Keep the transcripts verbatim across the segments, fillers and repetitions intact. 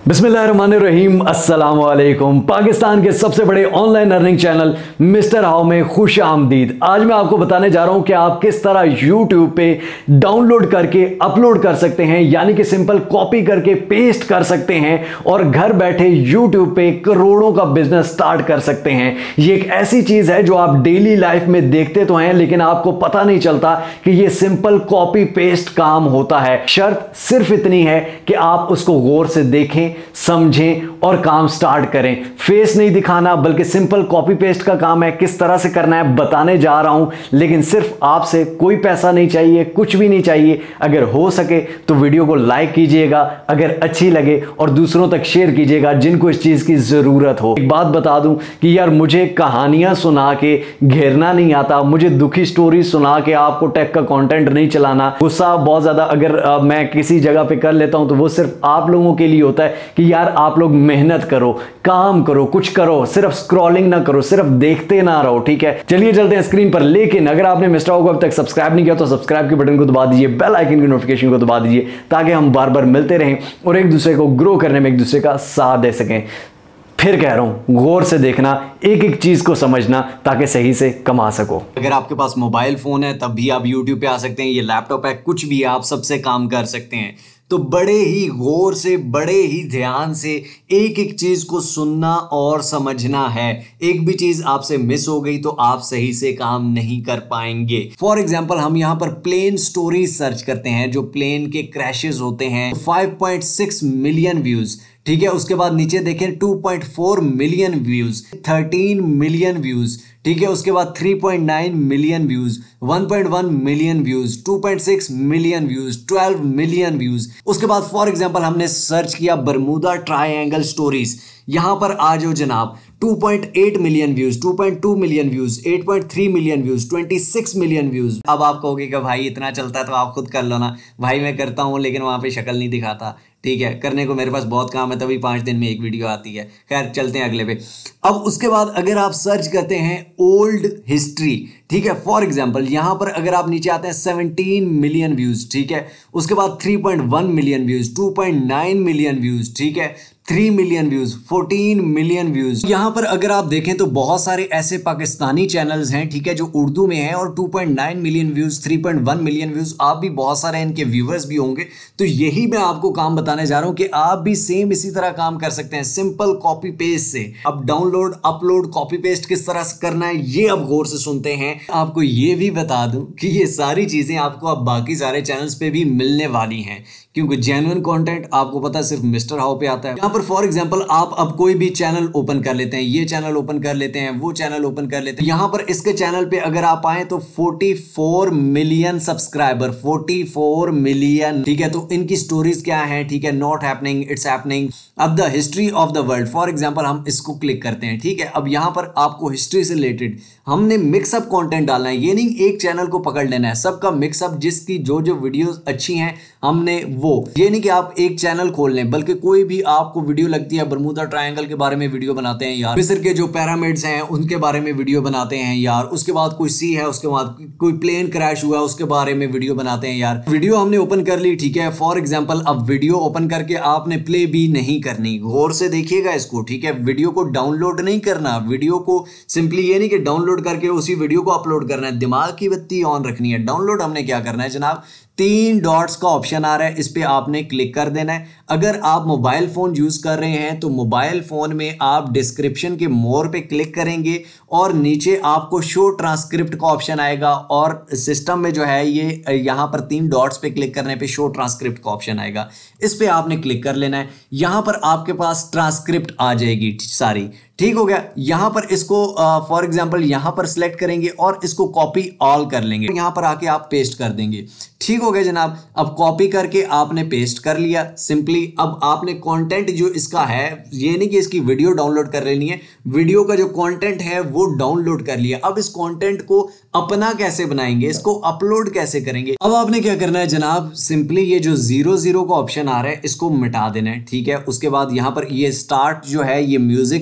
बिस्मिल्लाहिर्रहमानिर्रहीम, अस्सलाम वालेकुम। पाकिस्तान के सबसे बड़े online earning channel mister how में खुश आमदीद। आज मैं आपको बताने जा रहा हूं कि आप किस तरह यूट्यूब पे डाउनलोड करके अपलोड कर सकते हैं, यानी कि सिंपल कॉपी करके पेस्ट कर सकते हैं और घर बैठे यूट्यूब पे करोड़ों का बिजनेस स्टार्ट कर सकते हैं। ये एक ऐसी चीज है जो आप डेली लाइफ में देखते तो हैं, लेकिन आपको पता नहीं चलता कि ये सिंपल कॉपी पेस्ट काम होता है। शर्त सिर्फ इतनी है कि आप उसको गौर से देखें, समझें और काम स्टार्ट करें। फेस नहीं दिखाना, बल्कि सिंपल कॉपी पेस्ट का काम है। किस तरह से करना है बताने जा रहा हूं, लेकिन सिर्फ आपसे कोई पैसा नहीं चाहिए, कुछ भी नहीं चाहिए। अगर हो सके तो वीडियो को लाइक कीजिएगा, अगर अच्छी लगे और दूसरों तक शेयर कीजिएगा जिनको इस चीज की जरूरत हो। एक बात बता दूं कि यार मुझे कहानियां सुना के घेरना नहीं आता, मुझे दुखी स्टोरी सुना के आपको टेक का कंटेंट नहीं चलाना। गुस्सा बहुत ज्यादा अगर आ, मैं किसी जगह पे कर लेता हूं तो वो सिर्फ आप लोगों के लिए होता है कि यार आप लोग मेहनत करो, काम करो, कुछ करो, सिर्फ स्क्रॉलिंग ना करो, सिर्फ देखते ना रहो। ठीक है, चलिए चलते हैं स्क्रीन पर। लेकिन अगर आपने मिस्टर हाउ को अब तक सब्सक्राइब नहीं किया तो सब्सक्राइब के बटन को दबा दीजिए, बेल आइकन की नोटिफिकेशन को दबा दीजिए, ताकि हम बार बार मिलते रहें और एक दूसरे को ग्रो करने में एक दूसरे का साथ दे सकें। फिर कह रहा हूं, गौर से देखना, एक एक चीज को समझना, ताकि सही से कमा सको। अगर आपके पास मोबाइल फोन है तब भी आप यूट्यूब पे आ सकते हैं, ये लैपटॉप है, कुछ भी आप सबसे काम कर सकते हैं। तो बड़े ही गौर से, बड़े ही ध्यान से एक एक चीज को सुनना और समझना है। एक भी चीज आपसे मिस हो गई तो आप सही से काम नहीं कर पाएंगे। फॉर एग्जाम्पल हम यहाँ पर प्लेन स्टोरी सर्च करते हैं, जो प्लेन के क्रैशेस होते हैं। Five point six million views, ठीक है। उसके बाद नीचे देखें two point four million views, thirteen million views, ठीक है। उसके बाद three point nine million views, one point one million views, two point six million views, twelve million views. उसके बाद फॉर एग्जांपल हमने सर्च किया बरमूदा ट्रायंगल स्टोरीज, यहां पर आ जाओ जनाब, two point eight million views, two point two million views, eight point three million views, twenty six million views. अब आप कहोगे कि भाई इतना चलता है तो आप खुद कर लो ना। भाई मैं करता हूं लेकिन वहां पे शक्ल नहीं दिखाता, ठीक है। करने को मेरे पास बहुत काम है, तभी पांच दिन में एक वीडियो आती है। खैर चलते हैं अगले पे। अब उसके बाद अगर आप सर्च करते हैं ओल्ड हिस्ट्री, ठीक है। फॉर एग्जांपल यहां पर अगर आप नीचे आते हैं सेवनटीन मिलियन व्यूज, ठीक है। उसके बाद three point one million views, two point nine million views, ठीक है, three million views, fourteen million views. यहां पर अगर आप देखें तो बहुत सारे ऐसे पाकिस्तानी चैनल्स हैं, ठीक है, जो उर्दू में हैं और two point nine million views, three point one million views. आप भी बहुत सारे इनके व्यूअर्स भी होंगे। तो यही मैं आपको काम बताने जा रहा हूं कि आप भी सेम इसी तरह काम कर सकते हैं, सिंपल कॉपी पेस्ट से। अब डाउनलोड, अपलोड, कॉपी पेस्ट किस तरह से करना है ये अब गौर से सुनते हैं। आपको ये भी बता दूं कि ये सारी चीजें आपको अब बाकी सारे चैनल्स पे भी मिलने वाली हैं, क्योंकि जेन्युइन कंटेंट आपको पता है सिर्फ मिस्टर हाउ पे आता है। यहाँ पर फॉर एग्जांपल आप अब कोई भी चैनल ओपन कर लेते हैं, ये चैनल ओपन कर लेते हैं, वो चैनल ओपन कर लेते हैं। यहाँ पर इसके चैनल पे अगर आप आए तो forty four million subscriber, forty four million, ठीक है। तो इनकी स्टोरीज क्या है, ठीक है, नॉट हैपनिंग, इट्स हैपनिंग, अब the history of the world. For example हम इसको क्लिक करते हैं, ठीक है। अब यहाँ पर आपको हिस्ट्री से रिलेटेड हमने मिक्सअप कंटेंट डालना है। ये नहीं एक चैनल को पकड़ लेना है, सबका मिक्सअप, जिसकी जो जो वीडियोस अच्छी हैं हमने वो, ये नहीं कि आप एक चैनल खोल लें, बल्कि कोई भी आपको वीडियो लगती है, बरमूदा ट्रायंगल के बारे में वीडियो बनाते हैं यार, मिस्र के जो पिरामिड्स हैं उनके बारे में वीडियो बनाते हैं यार, उसके बाद कोई सी है, उसके बाद कोई प्लेन क्रैश हुआ उसके बारे में वीडियो बनाते हैं यार। वीडियो हमने ओपन कर ली, ठीक है। फॉर एग्जांपल अब वीडियो ओपन करके आपने प्ले भी नहीं करनी, गौर से देखिएगा इसको, ठीक है। वीडियो को डाउनलोड नहीं करना, वीडियो को सिंपली ये नहीं कि डाउनलोड करके उसी वीडियो को अपलोड करना है, दिमाग की बत्ती ऑन रखनी है। डाउनलोड हमने क्या करना है जनाब, तीन डॉट्स का ऑप्शन आ रहा है, इस पे आपने क्लिक कर देना है। अगर आप मोबाइल फोन यूज कर रहे हैं तो मोबाइल फोन में आप डिस्क्रिप्शन के मोर पे क्लिक करेंगे और नीचे आपको शो ट्रांसक्रिप्ट का ऑप्शन आएगा, और सिस्टम में जो है ये यहां पर तीन डॉट्स पे क्लिक करने पे शो ट्रांसक्रिप्ट का ऑप्शन आएगा, इस पे आपने क्लिक कर लेना है। यहां पर आपके पास ट्रांसक्रिप्ट आ जाएगी सारी, ठीक हो गया। यहां पर इसको फॉर एग्जांपल यहां पर सिलेक्ट करेंगे और इसको कॉपी ऑल कर लेंगे, यहां पर आके आप पेस्ट कर देंगे, ठीक हो गया जनाब। अब कॉपी करके आपने पेस्ट कर लिया सिंपली। अब आपने कंटेंट जो इसका है, ये नहीं कि इसकी वीडियो डाउनलोड कर लेनी है, वीडियो का जो कंटेंट है वो डाउनलोड कर लिया। अब इस कंटेंट को अपना कैसे बनाएंगे, इसको अपलोड कैसे करेंगे। अब आपने क्या करना है जनाब, सिंपली ये जो जीरो जीरो का ऑप्शन आ रहा है इसको मिटा देना है, ठीक है। उसके बाद यहां पर ये स्टार्ट जो है ये म्यूजिक से हो रहा है,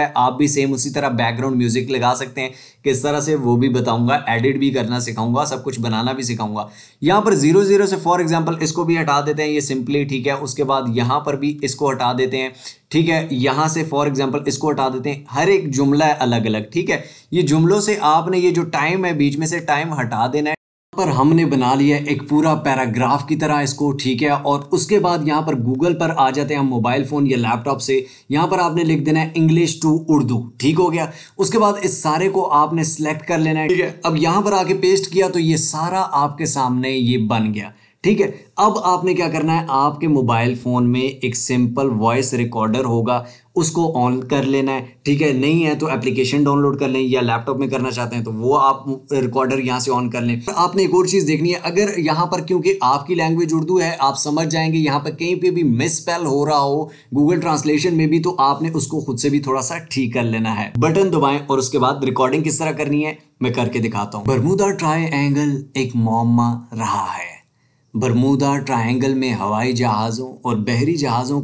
है। आप भी सेम उसी तरह बैकग्राउंड म्यूजिक लगा सकते हैं, किस तरह से वो भी बताऊंगा, एडिट भी करना सिखाऊंगा, सब कुछ बनाना भी सिखाऊंगा। यहाँ पर जीरो जीरो से फॉर एग्जांपल इसको भी हटा देते हैं, ये सिंपली, ठीक है। उसके बाद यहाँ पर भी इसको हटा देते हैं, ठीक है। यहाँ से फॉर एग्जांपल इसको हटा देते हैं। हर एक जुमला है अलग अलग, ठीक है। ये जुमलों से आपने ये जो टाइम है बीच में से टाइम हटा देना है। पर हमने बना लिया एक पूरा पैराग्राफ की तरह इसको, ठीक है। और उसके बाद यहाँ पर गूगल पर आ जाते हैं हम मोबाइल फ़ोन या लैपटॉप से। यहाँ पर आपने लिख देना है इंग्लिश टू उर्दू, ठीक हो गया। उसके बाद इस सारे को आपने सेलेक्ट कर लेना है, ठीक है। अब यहाँ पर आके पेस्ट किया तो ये सारा आपके सामने ये बन गया, ठीक है। अब आपने क्या करना है, आपके मोबाइल फ़ोन में एक सिंपल वॉइस रिकॉर्डर होगा, उसको ऑन कर लेना है, ठीक है। नहीं है तो एप्लीकेशन डाउनलोड कर लें, या लैपटॉप में करना चाहते हैं तो वो आप रिकॉर्डर यहाँ से ऑन कर लें। आपने एक और चीज़ देखनी है, अगर यहाँ पर क्योंकि आपकी लैंग्वेज उर्दू है, आप समझ जाएंगे, यहाँ पर कहीं पे भी मिस स्पेल हो रहा हो गूगल ट्रांसलेशन में भी, तो आपने उसको खुद से भी थोड़ा सा ठीक कर लेना है। बटन दबाएं और उसके बाद रिकॉर्डिंग किस तरह करनी है मैं करके दिखाता हूँ। बरमूदा ट्रायंगल एक मुअम्मा रहा है। बरमूदा ट्रायंगल में हवाई जहाज़ों और बहरी जहाज़ों,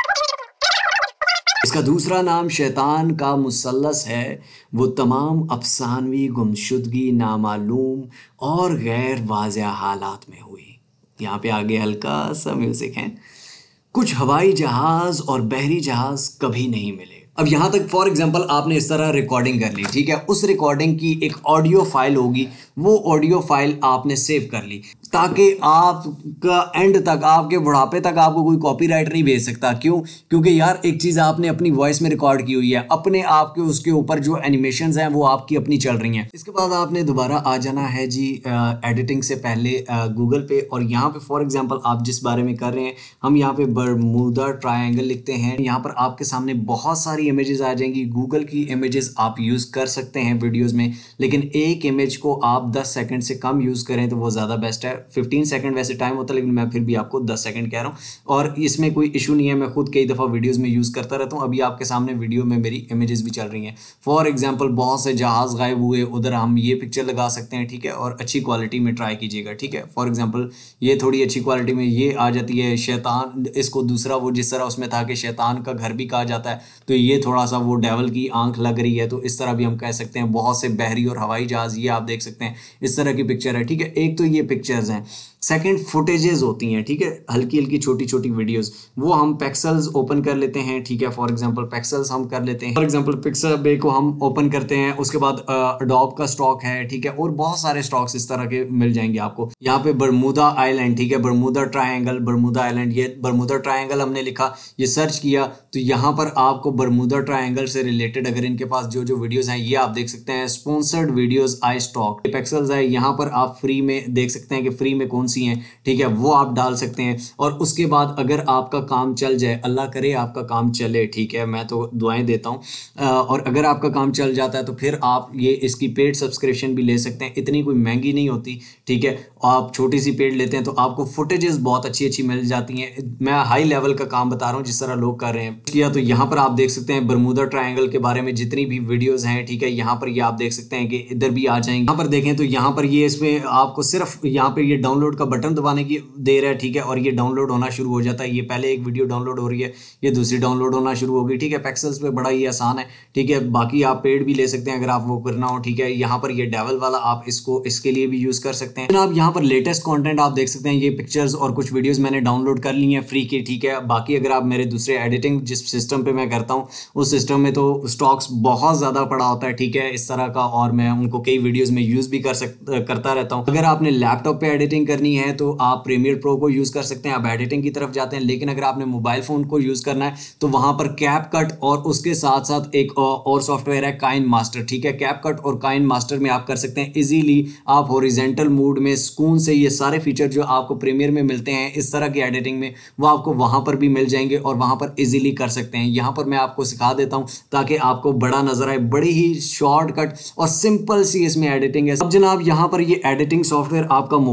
इसका दूसरा नाम शैतान का मुसल्लस है। वो तमाम अफसानवी गुमशुदगी नामालूम और गैर वाज़ेह हालात में हुई। यहाँ पे आगे हल्का सा म्यूज़िक है। कुछ हवाई जहाज़ और बहरी जहाज़ कभी नहीं मिले। अब यहाँ तक फॉर एग्जांपल आपने इस तरह रिकॉर्डिंग कर ली, ठीक है। उस रिकॉर्डिंग की एक ऑडियो फाइल होगी, वो ऑडियो फाइल आपने सेव कर ली, ताकि आपका एंड तक, आपके बुढ़ापे तक आपको कोई कॉपीराइट नहीं भेज सकता। क्यों? क्योंकि यार एक चीज़ आपने अपनी वॉइस में रिकॉर्ड की हुई है, अपने आप के उसके ऊपर जो एनिमेशंस हैं वो आपकी अपनी चल रही हैं। इसके बाद आपने दोबारा आ जाना है जी एडिटिंग से पहले गूगल पे, और यहाँ पे फॉर एग्जांपल आप जिस बारे में कर रहे हैं, हम यहाँ पे बरमूदा ट्रायंगल लिखते हैं। यहाँ पर आपके सामने बहुत सारी इमेजेस आ जाएंगी। गूगल की इमेजेस आप यूज़ कर सकते हैं वीडियोज़ में, लेकिन एक इमेज को आप दस सेकेंड से कम यूज़ करें तो वो ज़्यादा बेस्ट है। फिफ्टीन सेकंड वैसे टाइम होता है, लेकिन मैं फिर भी आपको दस सेकंड कह रहा हूँ, और इसमें कोई इशू नहीं है। मैं खुद कई दफ़ा वीडियोस में यूज़ करता रहता हूँ। अभी आपके सामने वीडियो में मेरी इमेजेस भी चल रही हैं। फॉर एग्जांपल बहुत से जहाज़ गायब हुए, उधर हम ये पिक्चर लगा सकते हैं, ठीक है। और अच्छी क्वालिटी में ट्राई कीजिएगा, ठीक है। फॉर एग्जाम्पल ये थोड़ी अच्छी क्वालिटी में ये आ जाती है शैतान, इसको दूसरा वो जिस तरह उसमें था कि शैतान का घर भी कहा जाता है, तो ये थोड़ा सा वो डेवल की आंख लग रही है, तो इस तरह भी हम कह सकते हैं। बहुत से बहरी और हवाई जहाज़ ये आप देख सकते हैं, इस तरह की पिक्चर है, ठीक है। एक तो ये पिक्चर्स हैं। सेकंड फुटेजेस होती हैं, ठीक है, हल्की हल्की छोटी छोटी वीडियोस, वो हम पिक्सेल्स ओपन कर लेते हैं, ठीक है। फॉर एग्जांपल पिक्सेल्स हम कर लेते हैं, फॉर एग्जांपल पिक्सल बे को हम ओपन करते हैं। उसके बाद अडोब का स्टॉक है, ठीक है, और बहुत सारे स्टॉक्स इस तरह के मिल जाएंगे आपको। यहाँ पे बरमूदा आइलैंड, ठीक है, बरमूदा ट्रायंगल, बरमूदा आइलैंड, ये बरमूदा ट्रायंगल हमने लिखा, ये सर्च किया तो यहाँ पर आपको बरमूदा ट्रायंगल से रिलेटेड अगर इनके पास जो जो वीडियोस हैं ये आप देख सकते हैं। Sponsored videos iStock Pexels है, यहाँ पर आप फ्री में देख सकते हैं कि फ्री में कौन सी हैं, ठीक है, वो आप डाल सकते हैं। और उसके बाद अगर आपका काम चल जाए, अल्लाह करे आपका काम चले, ठीक है, मैं तो दुआएं देता हूँ, और अगर आपका काम चल जाता है तो फिर आप ये इसकी पेड सब्सक्रिप्शन भी ले सकते हैं। इतनी कोई महंगी नहीं होती, ठीक है। आप छोटी सी पेड लेते हैं तो आपको फुटेजेस बहुत अच्छी अच्छी मिल जाती हैं। मैं हाई लेवल का काम बता रहा हूँ जिस तरह लोग कर रहे हैं किया। तो यहाँ पर आप देख सकते हैं बरमूदा ट्रायंगल के बारे में जितनी भी वीडियोस हैं, ठीक है, यहाँ पर ये आप देख सकते हैं कि इधर भी आ जाएंगे। यहाँ पर देखें तो यहाँ पर ये इसमें आपको सिर्फ यहाँ पे ये डाउनलोड का बटन दबाने की देर है, ठीक है, और ये डाउनलोड होना शुरू हो जाता है। ये पहले एक वीडियो डाउनलोड हो रही है, ये दूसरी डाउनलोड होना शुरू होगी, ठीक है। पिक्सेल्स पे बड़ा ही आसान है, ठीक है। बाकी आप पेड भी ले सकते हैं अगर आप वो करना हो, ठीक है। यहाँ पर ये डेवल वाला आप इसको इसके लिए भी यूज़ कर सकते हैं। आप यहाँ पर लेटेस्ट कंटेंट आप देख सकते हैं, ये पिक्चर्स और कुछ वीडियोस मैंने डाउनलोड कर ली हैं फ्री की, ठीक है। बाकी अगर आप मेरे दूसरे एडिटिंग जिस सिस्टम पे मैं करता हूँ उस सिस्टम में तो स्टॉक्स बहुत ज़्यादा पड़ा होता है, ठीक है, इस तरह का, और मैं उनको कई वीडियोज़ में यूज़ भी कर सक करता रहता हूँ। अगर आपने लैपटॉप पर एडिटिंग करनी है तो आप प्रीमियर प्रो को यूज़ कर सकते हैं, आप एडिटिंग की तरफ जाते हैं। लेकिन अगर आपने मोबाइल फ़ोन को यूज़ करना है तो वहाँ पर कैप कट और उसके साथ साथ एक और सॉफ्टवेयर है काइन मास्टर, ठीक है। कैप कट और काइन मास्टर में आप कर सकते हैं इजीली, आप हॉरिजॉन्टल मोड में सुकून से ये सारे फीचर जो आपको प्रीमियर में मिलते हैं इस तरह की एडिटिंग में, वो आपको वहाँ पर भी मिल जाएंगे और वहाँ पर इजीली कर सकते हैं। यहाँ पर मैं आपको सिखा देता हूँ ताकि आपको बड़ा नजर आए, बड़ी ही शॉर्टकट और सिंपल सी इसमें एडिटिंग है। अब जनाब यहाँ पर ये एडिटिंग सॉफ्टवेयर आपका मोबाइल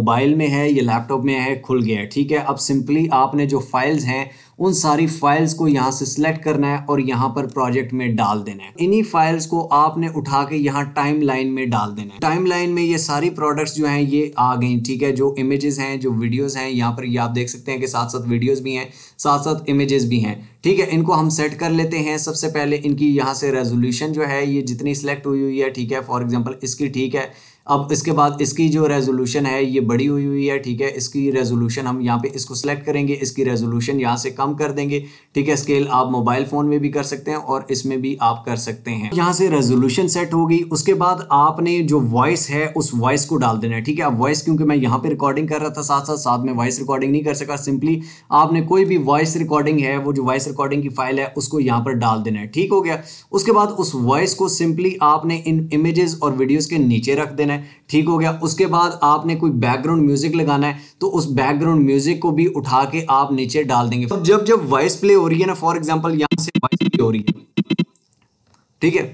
मोबाइल में है या लैपटॉप में है, खुल गया है। ठीक है, अब सिंपली आपने जो फाइल्स हैं उन सारी फाइल्स को यहाँ से सिलेक्ट करना है और यहाँ पर प्रोजेक्ट में डाल देना है। इन्हीं फाइल्स को आपने उठा के यहाँ टाइम लाइन में डाल देना है। टाइम लाइन में ये सारी प्रोडक्ट्स जो हैं ये आ गई। ठीक है, जो इमेजेस हैं, जो वीडियोस हैं, यहाँ पर ये आप देख सकते हैं कि साथ साथ वीडियोस भी हैं, साथ साथ इमेजेस भी हैं। ठीक है, इनको हम सेट कर लेते हैं। सबसे पहले इनकी यहाँ से रेजोल्यूशन जो है ये जितनी सिलेक्ट हुई हुई है, ठीक है, फॉर एग्जाम्पल इसकी, ठीक है। अब इसके बाद इसकी जो रेजोल्यूशन है ये बड़ी हुई हुई है। ठीक है, इसकी रेजोल्यूशन हम यहाँ पे इसको सिलेक्ट करेंगे, इसकी रेजोल्यूशन यहाँ से कम कर देंगे। ठीक है, स्केल आप मोबाइल फ़ोन में भी कर सकते हैं और इसमें भी आप कर सकते हैं। यहाँ से रेजोल्यूशन सेट होगी। उसके बाद आपने जो वॉइस है उस वॉइस को डाल देना है। ठीक है, अब वॉइस क्योंकि मैं यहाँ पे रिकॉर्डिंग कर रहा था साथ साथ साथ में वॉइस रिकॉर्डिंग नहीं कर सका, सिंपली आपने कोई भी वॉइस रिकॉर्डिंग है वो जो वॉइस रिकॉर्डिंग की फाइल है उसको यहाँ पर डाल देना है। ठीक हो गया। उसके बाद उस वॉइस को सिंपली आपने इन इमेजेस और वीडियोस के नीचे रख देना है। ठीक हो गया। उसके बाद आपने कोई बैकग्राउंड म्यूजिक लगाना है तो उस बैकग्राउंड म्यूजिक को भी उठा के आप नीचे डाल देंगे। अब जब जब वॉइस प्ले हो रही है ना, फॉर एग्जांपल यहां से वॉइस प्ले हो रही है, ठीक है,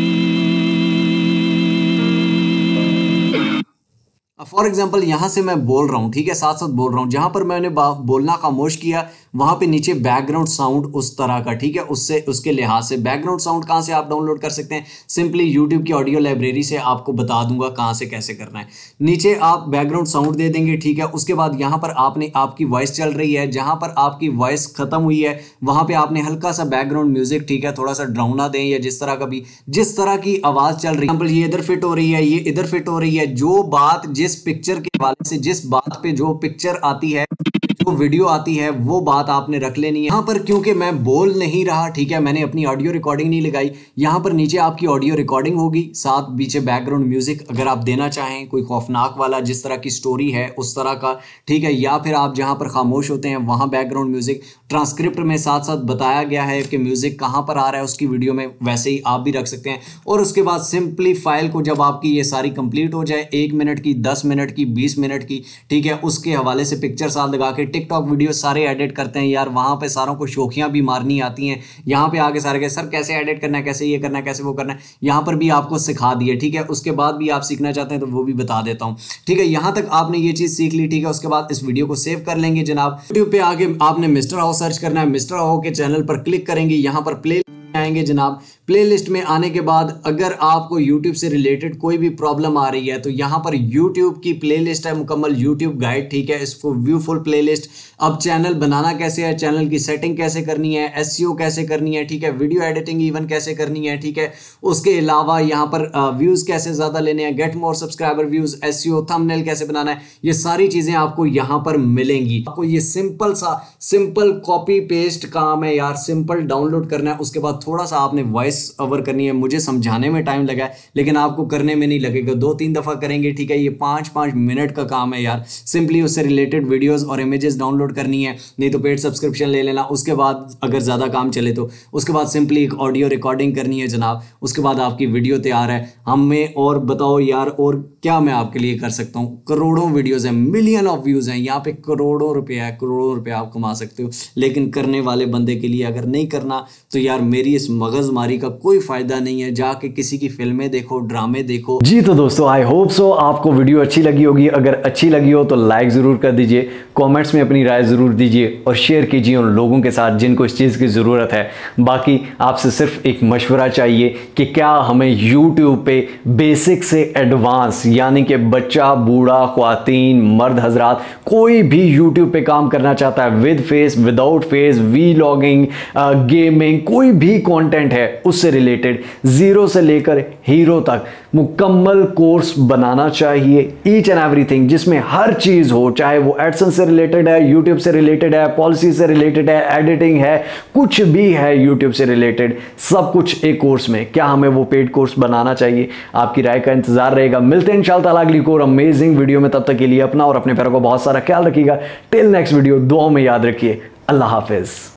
फॉर एग्जाम्पल यहां से मैं बोल रहा हूं, ठीक है, साथ साथ बोल रहा हूं, जहां पर मैंने बोलना खामोश किया वहां पे नीचे बैकग्राउंड साउंड उस तरह का, ठीक है, उससे उसके लिहाज से बैकग्राउंड साउंड कहां से आप डाउनलोड कर सकते हैं, सिंपली यूट्यूब की ऑडियो लाइब्रेरी से आपको बता दूंगा कहां से कैसे करना है। नीचे आप बैकग्राउंड साउंड दे देंगे। ठीक है, उसके बाद यहां पर आपने आपकी वॉइस चल रही है, जहां पर आपकी वॉइस खत्म हुई है वहां पर आपने हल्का सा बैकग्राउंड म्यूजिक, ठीक है, थोड़ा सा ड्राउना दें या जिस तरह का भी, जिस तरह की आवाज चल रही है, ये इधर फिट हो रही है, ये इधर फिट हो रही है, जो बात जिस पिक्चर के हवाले से, जिस बात पे जो पिक्चर आती है, जो वीडियो आती है, वो बात आपने रख लेनी है। यहां पर क्योंकि मैं बोल नहीं रहा, ठीक है, मैंने अपनी ऑडियो रिकॉर्डिंग नहीं लगाई, यहां पर नीचे आपकी ऑडियो रिकॉर्डिंग होगी, साथ पीछे बैकग्राउंड म्यूजिक अगर आप देना चाहें कोई खौफनाक वाला, जिस तरह की स्टोरी है उस तरह का, ठीक है, या फिर आप जहां पर खामोश होते हैं वहां बैकग्राउंड म्यूजिक। ट्रांसक्रिप्ट में साथ साथ बताया गया है कि म्यूजिक कहां पर आ रहा है उसकी वीडियो में, वैसे ही आप भी रख सकते हैं। और उसके बाद सिंपली फाइल को जब आपकी ये सारी कंप्लीट हो जाए, एक मिनट की, दस मिनट की, बीस मिनट की, ठीक है, उसके हवाले से पिक्चर साथ लगा के, टिकटॉक वीडियो सारे एडिट करते हैं यार, वहां पे सारों को शौकियां भी मारनी आती हैं। यहां पे आके सारे के सर कैसे एडिट करना है, कैसे ये करना है, कैसे वो करना है, यहां पर भी आपको सिखा दिए। ठीक है, उसके बाद भी आप सीखना चाहते हैं तो वो भी बता देता हूं। ठीक है, यहां तक आपने ये चीज सीख ली। ठीक है, उसके बाद इस वीडियो को सेव कर लेंगे जनाब। यूट्यूब पे आके आपने मिस्टर हाउ सर्च करना है, मिस्टर हाउ के चैनल पर क्लिक करेंगे, यहां पर प्ले आएंगे जनाब। प्लेलिस्ट में आने के बाद अगर आपको YouTube से रिलेटेड कोई भी प्रॉब्लम आ रही है तो यहाँ पर YouTube की प्लेलिस्ट है, मुकम्मल YouTube गाइड, ठीक है, इसको व्यू फुल प्लेलिस्ट। अब चैनल बनाना कैसे है, चैनल की सेटिंग कैसे करनी है, एसईओ कैसे करनी है, ठीक है, वीडियो एडिटिंग इवन कैसे करनी है, ठीक है, उसके अलावा यहाँ पर व्यूज़ कैसे ज़्यादा लेने हैं, get more subscriber views, SEO, thumbnail कैसे बनाना है, ये सारी चीज़ें आपको यहाँ पर मिलेंगी। आपको ये सिंपल सा सिंपल कॉपी पेस्ट काम है यार, सिंपल डाउनलोड करना है। उसके बाद थोड़ा सा आपने वॉइस ओवर करनी है। मुझे समझाने में टाइम लगा है लेकिन आपको करने में नहीं लगेगा, दो तीन दफा करेंगे। ठीक है, ये पाँच पाँच मिनट का काम है यार। सिंपली उससे रिलेटेड वीडियोस और इमेजेस डाउनलोड करनी है, नहीं तो पेड सब्सक्रिप्शन ले लेना। उसके बाद अगर ज़्यादा काम चले तो उसके बाद सिंपली एक ऑडियो रिकॉर्डिंग करनी है जनाब। उसके बाद आपकी वीडियो तैयार है। हमें और बताओ यार और क्या मैं आपके लिए कर सकता हूँ। करोड़ों वीडियोज़ हैं, मिलियन ऑफ व्यूज़ हैं, यहाँ पे करोड़ों रुपया है, करोड़ों रुपया आप कमा सकते हो। लेकिन करने वाले बंदे के लिए अगर नहीं करना तो यार मेरी इस मगजमारी का कोई फायदा नहीं है। जाके किसी की फिल्में देखो, ड्रामे देखो। जी तो दोस्तों, आई होप सो आपको वीडियो अच्छी लगी होगी। अगर अच्छी लगी हो तो लाइक ज़रूर कर दीजिए, कमेंट्स में अपनी राय ज़रूर दीजिए और शेयर कीजिए उन लोगों के साथ जिनको इस चीज़ की ज़रूरत है। बाकी आपसे सिर्फ एक मशवरा चाहिए कि क्या हमें यूट्यूब पे बेसिक से एडवांस, यानी कि बच्चा, बूढ़ा, ख्वातीन, मर्द हजरात, कोई भी यूट्यूब पे काम करना चाहता है, with face, without face, vlogging, gaming, कोई भी कंटेंट है उससे रिलेटेड जीरो से लेकर हीरो तक मुकम्मल कोर्स बनाना चाहिए। ईच एंड एवरीथिंग, जिसमें हर चीज़ हो, चाहे वो एडसेंस से रिलेटेड है, यूट्यूब से रिलेटेड है, पॉलिसी से रिलेटेड है, एडिटिंग है, कुछ भी है यूट्यूब से रिलेटेड, सब कुछ एक कोर्स में। क्या हमें वो पेड कोर्स बनाना चाहिए? आपकी राय का इंतजार रहेगा। मिलते हैं इंशाअल्लाह ताला अगली कोई अमेजिंग वीडियो में। तब तक के लिए अपना और अपने पैरों को बहुत सारा ख्याल रखिएगा। टिल नेक्स्ट वीडियो, दुआ में याद रखिए। अल्लाह हाफिज।